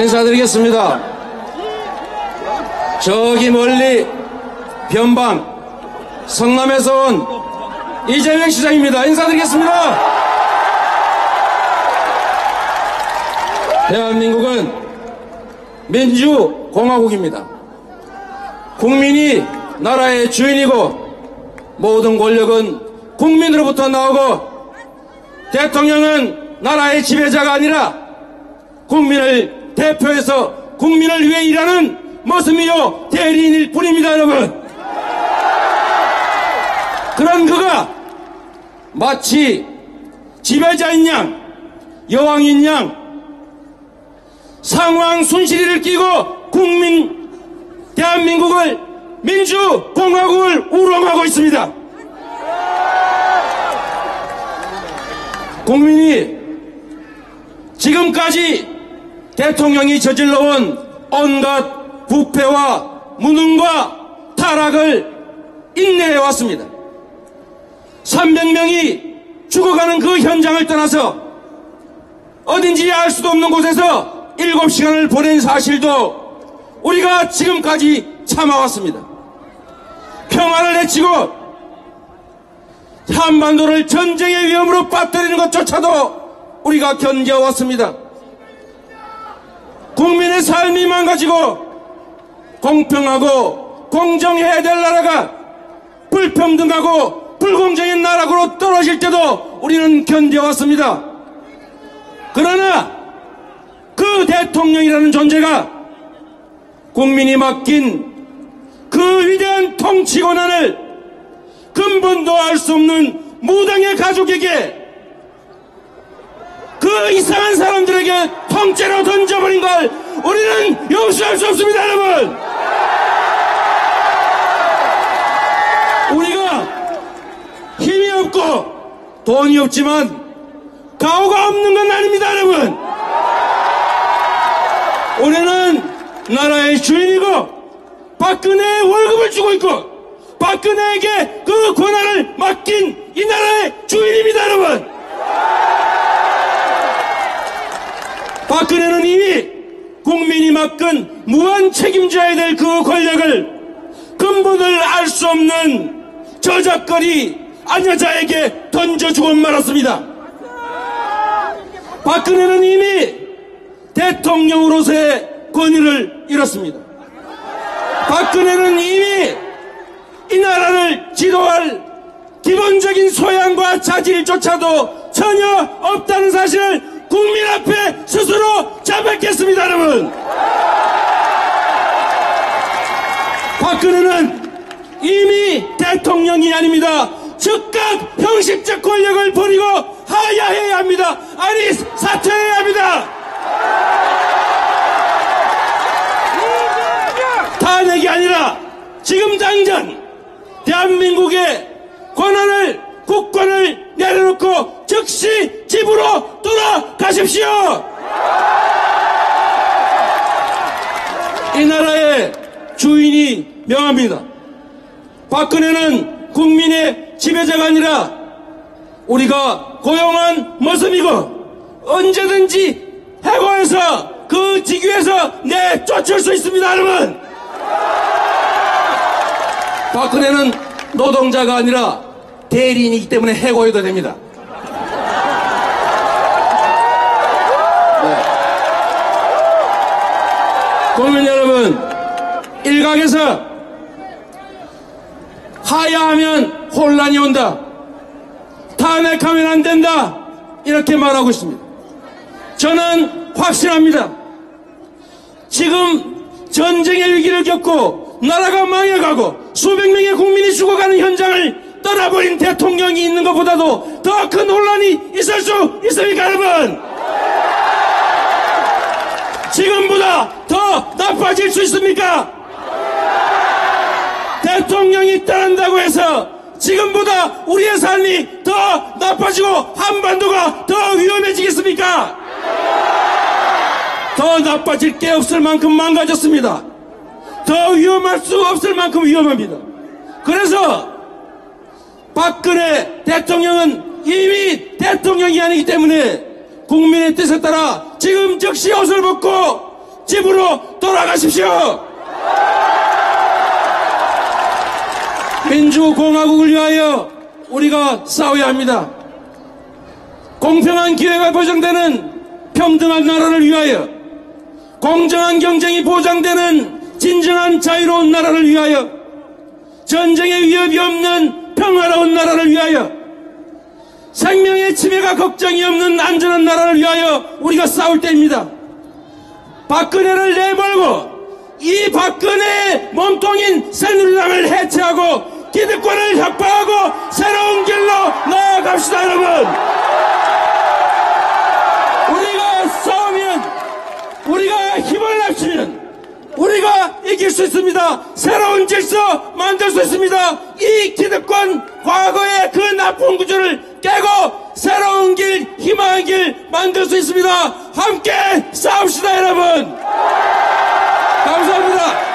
인사드리겠습니다. 저기 멀리 변방 성남에서 온 이재명 시장입니다. 인사드리겠습니다. 대한민국은 민주공화국입니다. 국민이 나라의 주인이고 모든 권력은 국민으로부터 나오고 대통령은 나라의 지배자가 아니라 국민을 대표해서 국민을 위해 일하는 모습이요 대리인일 뿐입니다. 여러분, 그런 그가 마치 지배자인 양 여왕인 양 상왕 순실이를 끼고 대한민국을 민주공화국을 우롱하고 있습니다. 국민이 지금까지 대통령이 저질러온 온갖 부패와 무능과 타락을 인내해왔습니다. 300명이 죽어가는 그 현장을 떠나서 어딘지 알 수도 없는 곳에서 7시간을 보낸 사실도 우리가 지금까지 참아왔습니다. 평화를 내치고 한반도를 전쟁의 위험으로 빠뜨리는 것조차도 우리가 견뎌왔습니다. 국민의 삶이 망가지고 공평하고 공정해야 될 나라가 불평등하고 불공정한 나라로 떨어질 때도 우리는 견뎌왔습니다. 그러나 그 대통령이라는 존재가 국민이 맡긴 그 위대한 통치 권한을 근본도 알 수 없는 무당의 가족에게 그 이상한 사람들에게 통째로 던져버린 걸 우리는 용서할 수 없습니다. 여러분, 우리가 힘이 없고 돈이 없지만 가오가 없는 건 아닙니다. 여러분, 우리는 나라의 주인이고 박근혜에 월급을 주고 있고 박근혜에게 그 권한을 맡긴 이 나라의 주인입니다. 여러분, 박근혜는 이미 국민이 맡긴 무한 책임져야 될 그 권력을 근본을 알 수 없는 저작거리 아녀자에게 던져주고 말았습니다. 박근혜는 이미 대통령으로서의 권위를 잃었습니다. 박근혜는 이미 이 나라를 지도할 기본적인 소양과 자질조차도 전혀 없다는 사실을 국민 앞에 스스로 자백했습니다. 여러분, 박근혜는 이미 대통령이 아닙니다. 즉각 형식적 권력을 버리고 하야해야 합니다. 아니, 사퇴해야 합니다. 탄핵이 아니라 지금 당장 대한민국의 권한을 국권을 내려놓고 즉시 집으로 돌아가십시오. 이 나라의 주인이 명합니다. 박근혜는 국민의 지배자가 아니라 우리가 고용한 모습이고 언제든지 해고해서 그 직위에서 내쫓을 수 있습니다. 여러분, 박근혜는 노동자가 아니라 대리인이기 때문에 해고해도 됩니다. 네. 국민 여러분, 일각에서 하야하면 혼란이 온다, 탄핵하면 안 된다, 이렇게 말하고 있습니다. 저는 확신합니다. 지금 전쟁의 위기를 겪고 나라가 망해가고 수백 명의 국민이 죽어가는 현장을 떠나버린 대통령이 있는 것보다도 더 큰 혼란이 있을 수 있습니까? 여러분, 지금보다 더 나빠질 수 있습니까? 대통령이 떠난다고 해서 지금보다 우리의 삶이 더 나빠지고 한반도가 더 위험해지겠습니까? 더 나빠질 게 없을 만큼 망가졌습니다. 더 위험할 수 없을 만큼 위험합니다. 그래서 박근혜 대통령은 이미 대통령이 아니기 때문에 국민의 뜻에 따라 지금 즉시 옷을 벗고 집으로 돌아가십시오. 민주공화국을 위하여 우리가 싸워야 합니다. 공평한 기회가 보장되는 평등한 나라를 위하여, 공정한 경쟁이 보장되는 진정한 자유로운 나라를 위하여, 전쟁의 위협이 없는 평화로운 나라를 위하여, 생명의 침해가 걱정이 없는 안전한 나라를 위하여 우리가 싸울 때입니다. 박근혜를 내몰고 이 박근혜 몸통인 새누리당을 해체하고 기득권을 혁파하고 새로운 길로 나아갑시다, 여러분. 우리가 싸우면, 우리가 힘을 합치면 우리가 이길 수 있습니다. 새로운 질서 만들 수 있습니다. 이 기득권 과거의 그 나쁜 구조를 깨고 새로운 길, 희망의 길 만들 수 있습니다. 함께 싸웁시다, 여러분. 감사합니다.